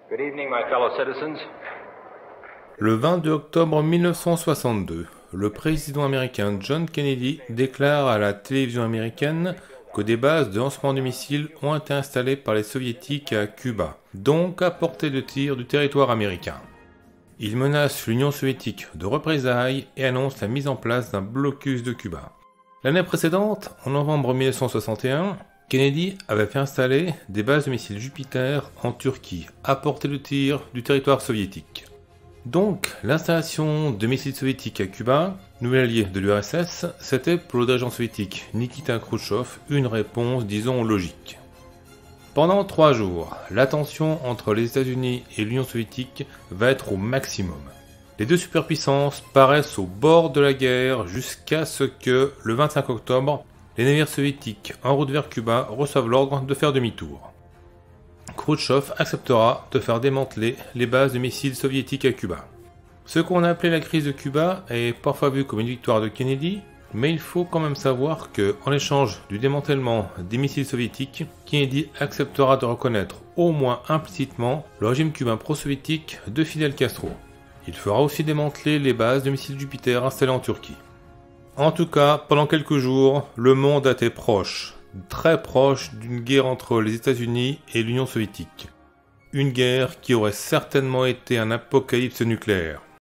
Good evening, my fellow citizens. Le 22 octobre 1962, le président américain John Kennedy déclare à la télévision américaine que des bases de lancement de missiles ont été installées par les soviétiques à Cuba, donc à portée de tir du territoire américain. Il menace l'Union soviétique de représailles et annonce la mise en place d'un blocus de Cuba. L'année précédente, en novembre 1961, Kennedy avait fait installer des bases de missiles Jupiter en Turquie, à portée de tir du territoire soviétique. Donc, l'installation de missiles soviétiques à Cuba, nouvel allié de l'URSS, c'était pour le dirigeant soviétique Nikita Khrouchtchev une réponse, disons, logique. Pendant 3 jours, la tension entre les États-Unis et l'Union soviétique va être au maximum. Les deux superpuissances paraissent au bord de la guerre jusqu'à ce que, le 25 octobre, les navires soviétiques en route vers Cuba reçoivent l'ordre de faire demi-tour. Khrouchtchev acceptera de faire démanteler les bases de missiles soviétiques à Cuba. Ce qu'on a appelé la crise de Cuba est parfois vu comme une victoire de Kennedy, mais il faut quand même savoir que, en échange du démantèlement des missiles soviétiques, Kennedy acceptera de reconnaître au moins implicitement le régime cubain pro-soviétique de Fidel Castro. Il fera aussi démanteler les bases de missiles Jupiter installées en Turquie. En tout cas, pendant quelques jours, le monde a été proche, très proche d'une guerre entre les États-Unis et l'Union soviétique. Une guerre qui aurait certainement été un apocalypse nucléaire.